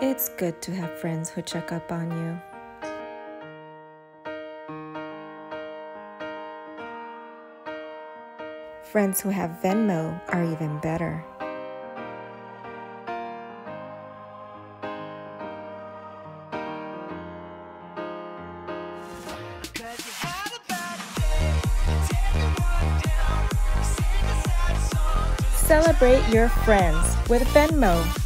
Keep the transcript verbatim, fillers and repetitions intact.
It's good to have friends who check up on you. Friends who have Venmo are even better. Celebrate your friends with Venmo.